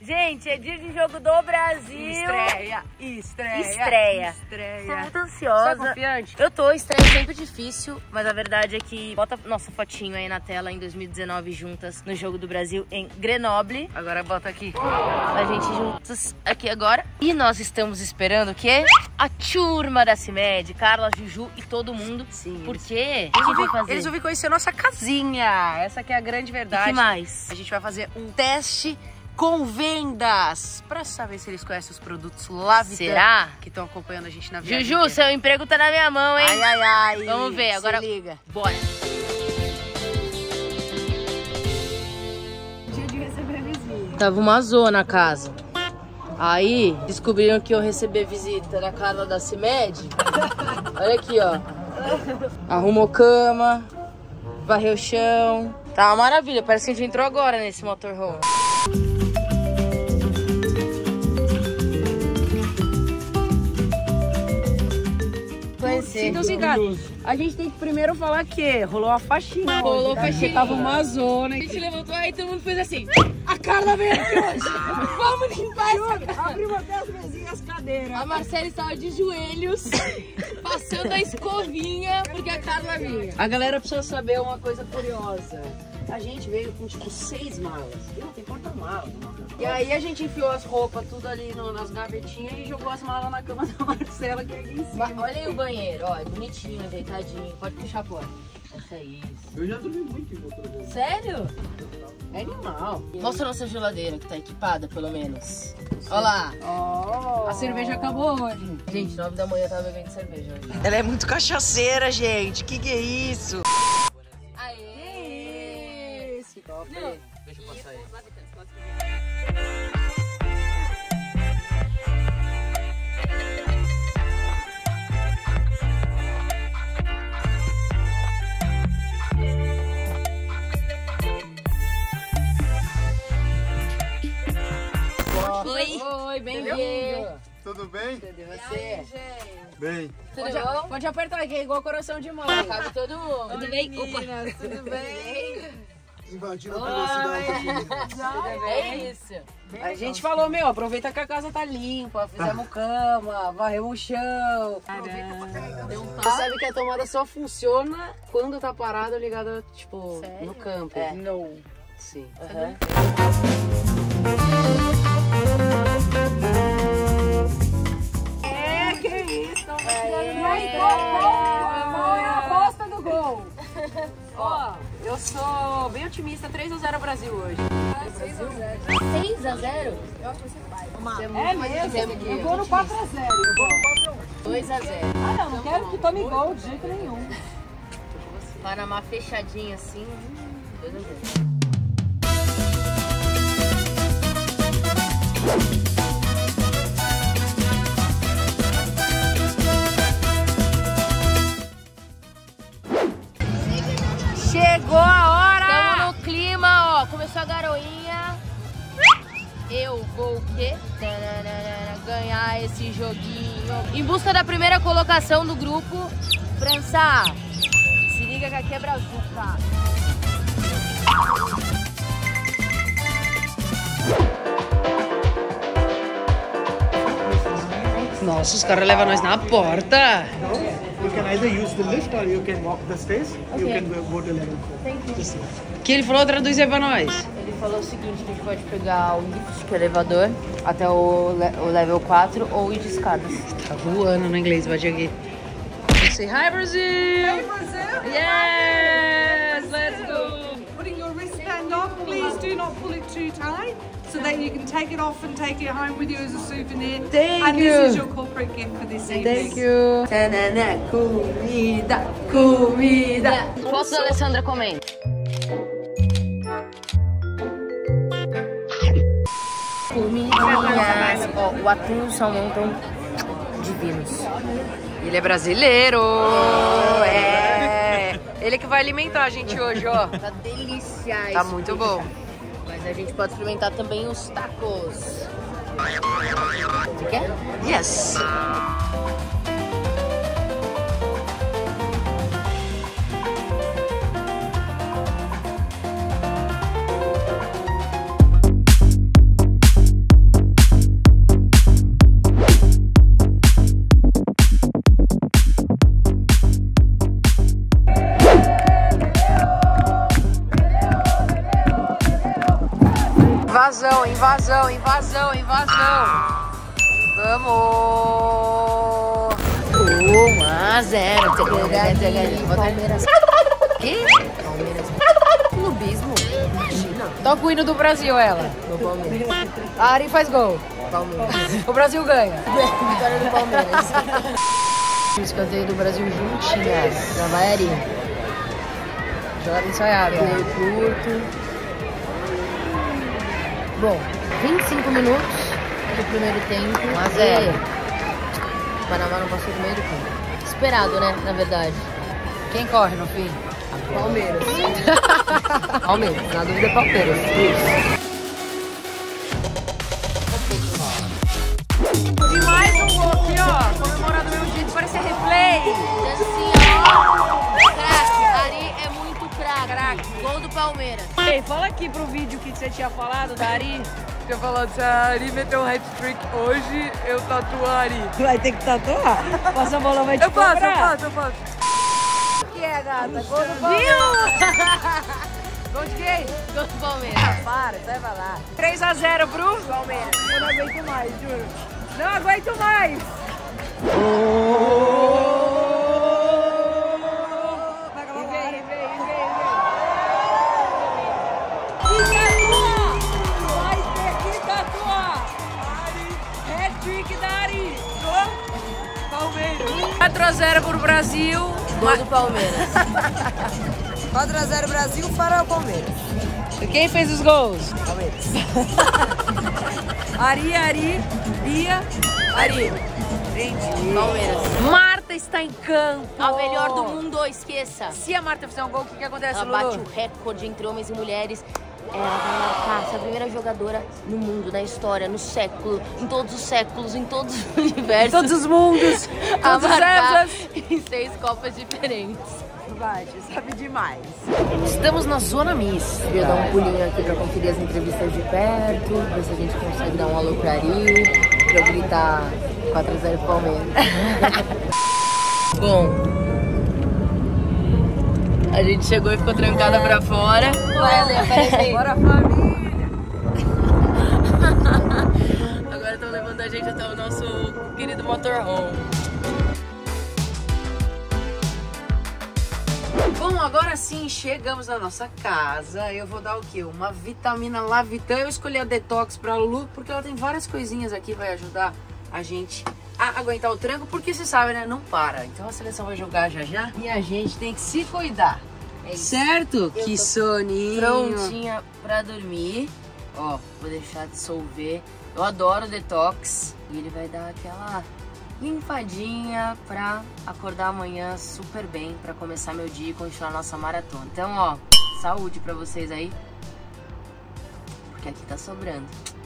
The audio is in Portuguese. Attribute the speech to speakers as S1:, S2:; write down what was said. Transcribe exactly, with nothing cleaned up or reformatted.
S1: Gente, é dia de jogo do Brasil.
S2: Estreia, estreia,
S1: Estreia.
S2: estreia.
S1: Tô muito ansiosa.
S2: Você tá confiante?
S1: Eu tô, estreia é sempre difícil, mas a verdade é que bota nossa fotinho aí na tela em dois mil e dezenove juntas no jogo do Brasil em Grenoble.
S2: Agora bota aqui.
S1: A gente juntas aqui agora. E nós estamos esperando o quê? A turma da CIMED, Carla, Juju e todo mundo.
S2: Sim.
S1: Por quê?
S2: Eles
S1: O que
S2: vão,
S1: vai fazer?
S2: eles vão vir conhecer nossa casinha. Essa que é a grande
S1: O
S2: verdade.
S1: que mais?
S2: A gente vai fazer um teste com vendas pra saber se eles conhecem os produtos Lavitã.
S1: Será?
S2: Que estão acompanhando a gente na viagem.
S1: Juju, seu emprego tá na minha mão, hein?
S2: Ai, ai, ai.
S1: Vamos ver,
S2: Se
S1: agora
S2: liga.
S1: Bora.
S2: Dia de receber visita.
S1: Tava uma zona a casa. Aí, descobriram que eu receber visita da Carla da CIMED. Olha aqui, ó. Arrumou cama, varreu o chão. Tá uma maravilha, parece que a gente entrou agora nesse motorhome. Conhecer.
S2: Então, ligados. A gente tem que primeiro falar que rolou a faxina.
S1: Rolou
S2: hoje, tá?
S1: faxina.
S2: Porque tava uma zona.
S1: A gente levantou aí, todo mundo fez assim.
S2: A Carla veio aqui hoje. Vamos limpar essa casa. Abrimos até as mesinhas, as cadeiras.
S1: A Marcela estava de joelhos, passando a escovinha, porque a Carla vinha.
S2: A galera precisa saber uma coisa curiosa. A gente veio com tipo seis malas. E não tem porta-malas. E aí a gente enfiou as roupas tudo ali no, nas gavetinhas e jogou as malas na cama da Marcela, que é aqui em cima.
S1: Olha aí o banheiro, ó, é bonitinho, ajeitadinho. Pode puxar a porta. Essa é isso.
S3: Eu já dormi muito em Botafogo.
S1: Sério?
S2: É animal.
S1: Mostra a nossa geladeira, que tá equipada, pelo menos. Olha lá.
S2: Oh. A cerveja acabou hoje.
S1: Gente, nove da manhã eu tava bebendo cerveja hoje.
S2: Ela é muito cachaceira, gente. Que que é isso?
S1: Aê!
S2: Esse top.
S1: Não.
S3: Deixa eu passar aí.
S1: Oi! Oi, bem-vindo!
S3: Tudo bem?
S2: Tudo e você?
S3: Bem.
S1: Tudo
S2: Pode,
S1: bom?
S2: pode apertar aqui, é igual coração de mãe.
S1: Cabe todo mundo. Tudo bem? Opa!
S2: Tudo bem?
S3: Invadindo a privacidade aqui.
S1: É isso.
S2: A gente falou, meu, aproveita que a casa tá limpa, fizemos cama, varremos o chão.
S1: Deu um
S2: Você sabe que a tomada só funciona quando tá parada ou ligada, tipo,
S1: Sério?
S2: no campo.
S1: É.
S2: Não. Sim.
S1: Aham.
S2: É, que isso, não vai
S1: Aê.
S2: Foi a aposta do gol. Ó, eu sou bem otimista, três a zero Brasil hoje.
S1: seis a zero?
S2: É mesmo? Eu vou no quatro a zero. Eu vou no quatro a um.
S1: dois a zero.
S2: Ah, não, não quero que tome gol de jeito nenhum.
S1: Panamá fechadinho assim. dois a zero.
S2: Chegou a hora!
S1: Estamos no clima, ó. Começou a garoinha. Eu vou o quê? Tananana, ganhar esse joguinho. Em busca da primeira colocação do grupo. França, se liga que aqui é Brazuca.
S2: Nossa, os caras levam nós na porta.
S3: You can either use the lift or you can walk the stairs. You can go go to level four.
S2: O que ele falou, traduzir pra nós.
S1: Ele falou o seguinte, que a gente pode pegar o lift, que é o elevador, até o, le o level quatro ou ir de escadas.
S2: Tá voando no inglês, bate aqui. Say hi, Brazil!
S4: Hey Brazil!
S2: Yes! Let's go!
S4: Putting your wristband on, please do not pull it too tight so that you can take it off and take it home with you as a souvenir.
S2: Thank
S4: and
S2: you.
S4: this is your corporate gift for this evening.
S2: Thank you!
S1: Tanana, comida, comida. Foto da Alessandra comendo. Comidinhas. Ó, o atum e o salmão estão divinos.
S2: Ele é brasileiro! É! Ele que vai alimentar a gente hoje, ó.
S1: Tá delícia.
S2: Tá muito bom.
S1: Mas a gente pode experimentar também os tacos. Você quer?
S2: Yes! Invasão, invasão, invasão, invasão. Vamos!
S1: um a zero.
S2: Palmeiras. Que? Palmeiras. Clubismo. Imagina.
S1: Toca o hino do Brasil, ela.
S2: No Palmeiras.
S1: A Ari faz gol.
S2: Palmeiras.
S1: O Brasil ganha.
S2: Vitória do Palmeiras.
S1: O escanteio do Brasil juntinhas. Já vai, Ari. Jogada ensaiada.
S2: Meio curto.
S1: Bom, vinte e cinco minutos do primeiro tempo. um a zero.
S2: O Panamá não passou do meio do campo.
S1: Esperado, né? Na verdade. Quem corre no fim?
S2: Palmeiras. Palmeiras. Na dúvida, Palmeiras.
S1: Demais um gol aqui, ó. Comemorar do mesmo jeito, parece replay.
S2: Assim, ó. Craque. Ari é muito craque. Gol do Palmeiras.
S1: Ei, fala aqui pro vídeo que você tinha falado da Ari. Tinha falado, se a Ari meteu um hat-trick hoje, eu tatuo a Ari.
S4: Vai ter que tatuar? Passa a bola, vai te
S1: Eu faço, eu
S4: cobrar.
S1: faço, eu faço.
S2: O que é, gata? Gol do Palmeiras.
S1: Viu? Gol de quem?
S2: Gol do Palmeiras.
S1: Ah, para, sai pra lá. três a zero pro Palmeiras.
S4: Eu não aguento mais, juro. Não aguento mais. Vai acabar com a área. Vai ter que tatuar. Ari, hat-trick da Ari. Gol, Palmeiras.
S1: quatro a zero pro Brasil.
S2: Gol do Palmeiras.
S4: quatro a zero Brasil para o Palmeiras.
S1: Quem fez os gols?
S4: Palmeiras. Ari, Ari, Bia, Ari. Gente,
S2: Palmeiras.
S1: Marta está em campo.
S2: A melhor do mundo, esqueça.
S1: Se a Marta fizer um gol, o que, que acontece,
S2: Ela
S1: Lulu?
S2: bate o recorde entre homens e mulheres. Ela vai marcar, ser a primeira jogadora no mundo, na história, no século, em todos os séculos, em todos os universos.
S1: Todos os mundos,
S2: a
S1: todos os
S2: marcar
S1: épocas.
S2: em seis copas diferentes.
S4: vai, sabe demais.
S1: Estamos na Zona Miss.
S2: Eu dar um pulinho aqui pra conferir as entrevistas de perto, ver se a gente consegue dar um alô pra Ari, pra eu gritar quatro a zero Palmeiras.
S1: Bom, a gente chegou e ficou trancada pra fora.
S2: Vai, Ale, aparece aí.
S4: Bora, família!
S1: Agora estão levando a gente até o nosso querido motorhome. Bom, agora sim, chegamos na nossa casa. Eu vou dar o quê? Uma vitamina Lavitan. Eu escolhi a Detox pra Lulu, porque ela tem várias coisinhas aqui, vai ajudar a gente a aguentar o tranco, porque você sabe, né? Não para. Então a seleção vai jogar já já e a gente tem que se cuidar.
S2: É isso.
S1: Certo? Que soninho.
S2: Prontinha pra dormir. Ó, vou deixar dissolver. Eu adoro Detox. E ele vai dar aquela limpadinha pra acordar amanhã super bem, pra começar meu dia e continuar nossa maratona. Então, ó, saúde pra vocês aí, porque aqui tá sobrando.